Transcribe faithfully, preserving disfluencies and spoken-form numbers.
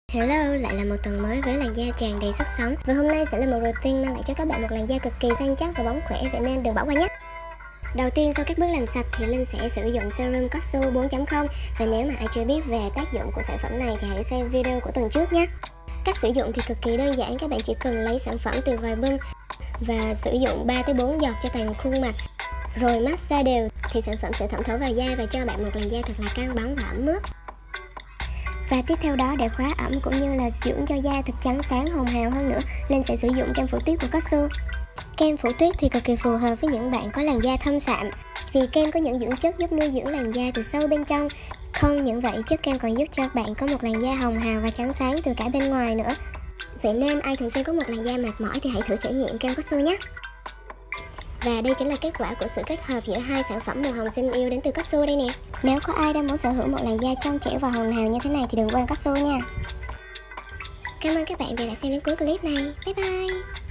Hello, lại là một tuần mới với làn da tràn đầy sức sống. Và hôm nay sẽ là một routine mang lại cho các bạn một làn da cực kỳ săn chắc và bóng khỏe, vậy nên đừng bỏ qua nhé. Đầu tiên, sau các bước làm sạch thì Linh sẽ sử dụng serum Cotsu bốn chấm không. Và nếu mà ai chưa biết về tác dụng của sản phẩm này thì hãy xem video của tuần trước nhé. Cách sử dụng thì cực kỳ đơn giản, các bạn chỉ cần lấy sản phẩm từ vòi bơm và sử dụng ba tới bốn giọt cho toàn khuôn mặt, rồi massage đều thì sản phẩm sẽ thẩm thấu vào da và cho bạn một làn da thật là căng bóng và ẩm ướt. Và tiếp theo đó, để khóa ẩm cũng như là dưỡng cho da thật trắng sáng hồng hào hơn nữa, Linh sẽ sử dụng kem phủ tuyết của Cotsu. Kem phủ tuyết thì cực kỳ phù hợp với những bạn có làn da thâm sạm, vì kem có những dưỡng chất giúp nuôi dưỡng làn da từ sâu bên trong. Không những vậy, chất kem còn giúp cho bạn có một làn da hồng hào và trắng sáng từ cả bên ngoài nữa. Vậy nên ai thường xuyên có một làn da mệt mỏi thì hãy thử trải nghiệm kem Cotsu nhé. Và đây chính là kết quả của sự kết hợp giữa hai sản phẩm màu hồng xinh yêu đến từ Cotsu đây nè. Nếu có ai đang muốn sở hữu một làn da trong trẻo và hồng hào như thế này thì đừng quên Cotsu nha. Cảm ơn các bạn vì đã xem đến cuối clip này. Bye bye.